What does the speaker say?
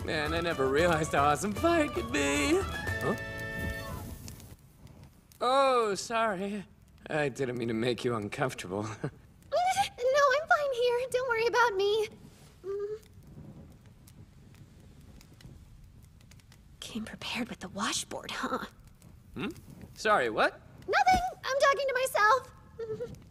Man, I never realized how awesome fire could be. Huh? Oh, sorry. I didn't mean to make you uncomfortable. No, I'm fine here. Don't worry about me. Came prepared with the washboard, huh? Hmm? Sorry, what? Nothing. I'm talking to myself.